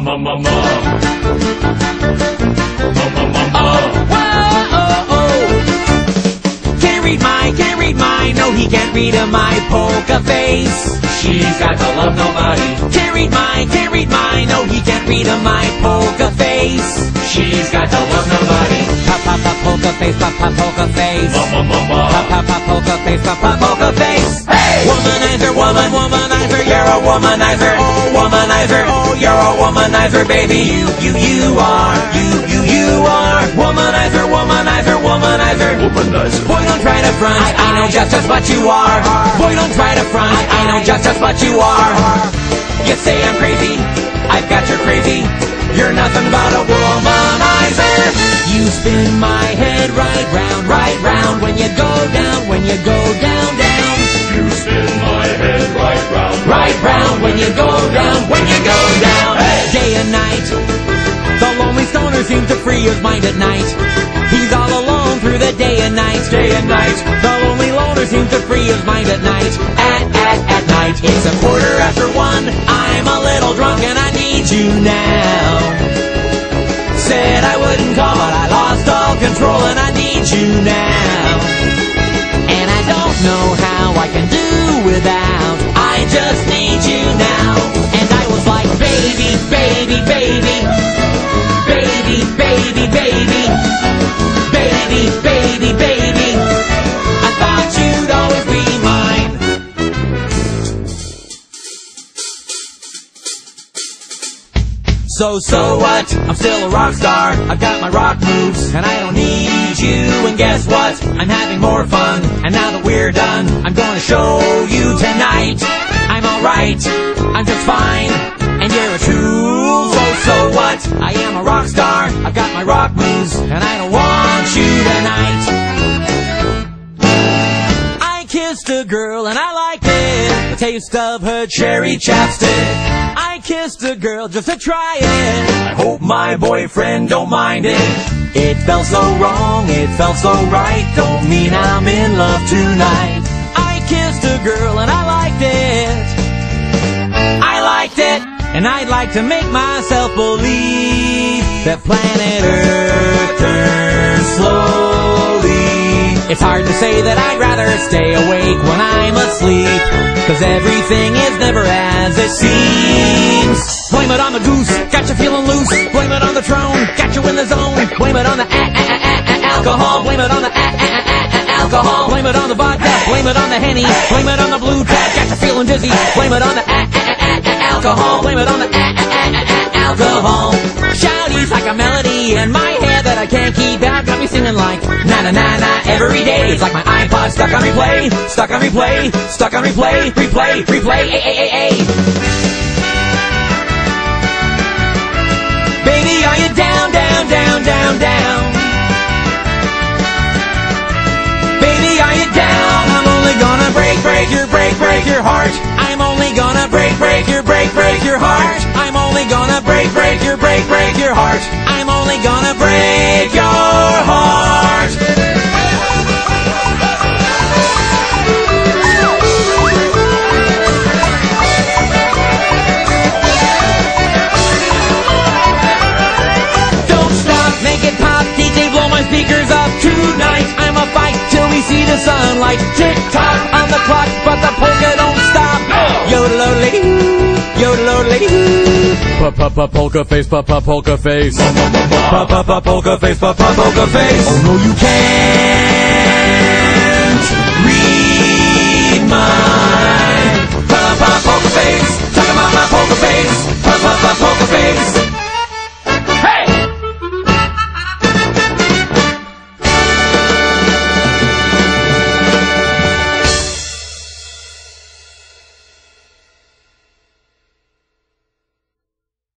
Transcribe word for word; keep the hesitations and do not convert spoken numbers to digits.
ma ma ma. Ma ma ma ma. Whoa, oh, oh. Can't read my, can't read my, no he can't read a my Polka Face. She's got to love nobody. Can't read my, can't read my, no he can't read a my Polka Face. She's got to love nobody. Pop, pop, pop, Polka Face, pop, pop, Polka Face. Ma ma ma ma. Pop, pop, pop, Polka Face, pop, pop, Polka Face. Hey! Womanizer, woman, womanizer, you're a womanizer. Oh, womanizer, oh, you're a womanizer, baby. You, you, you are, you, you, you are. Womanizer, womanizer, womanizer. Womanizer. Boy, don't try to front, I, I know just just what you are. Boy, don't try to front, I know just just what you are. You say I'm crazy, I've got your crazy. You're nothing but a womanizer. You spin my head right round, right round. When you go down, when you go down, down. You spin my head right round, Right round, when you go down, when you go down. Hey! Day and night, the lonely stoner seems to free his mind at night. He's all alone through the day and night. Day and night. The lonely loner seems to free his mind at night. At, at, at night. It's a quarter after one. I'm a little drunk and I need you now. Said I wouldn't call, but I lost all control and I need you now. And I don't know how I can do without. I just need you now. And I was like, baby, baby, baby. Baby, baby, baby. Baby, baby, baby. I thought you'd always be mine. So, so what? I'm still a rock star. I've got my rock moves, and I don't need you. And guess what? I'm having more fun. And now that we're done, I'm gonna show you tonight. I'm alright. I'm just fine. And you're a tool. So, so what? I am a rock star. I've got my rock moves, and I don't want you tonight. I kissed a girl and I liked it. The taste of her cherry chapstick. I kissed a girl just to try it. I hope my boyfriend don't mind it. It felt so wrong, it felt so right. Don't mean I'm in love tonight. I kissed a girl and I liked it. I liked it. And I'd like to make myself believe that planet Earth turns slowly. It's hard to say that I'd rather stay awake when I'm asleep, 'cause everything is never as it seems. Blame it on the goose, got you feeling loose. Blame it on the throne, got you in the zone. Blame it on the a a a a alcohol. Blame it on the a a a a alcohol. Blame it on the vodka, blame it on the Henny. Blame it on the blue tab, got you feeling dizzy. Blame it on the a a a a alcohol. Blame it on the a a a a alcohol. Shouties like a melody in my head that I can't keep out. Got me singing like na na na na every day. It's like my iPod stuck on replay, stuck on replay, stuck on replay, replay, replay, a a a a. Baby, are you down, down, down, down, down? Baby, are you down? I'm only gonna break, break your, break, break your heart. I'm only gonna break, break your, break, break your heart. I'm only gonna break, break your, break, break your heart. I'm only gonna break your heart. Don't stop, make it pop, D J blow my speakers up tonight. I'ma fight till we see the sunlight. Tick tock on the clock, but the polka don't stop. Yodel-odely-hoo, yodel-odely-hoo. Pa-pa-pa-polka face, pa-pa-polka face. Pa-pa-pa-polka face, pa-pa-polka face. Oh no, you can't read my pa-pa-polka face. Talk about my polka face, pa-pa-pa-polka face.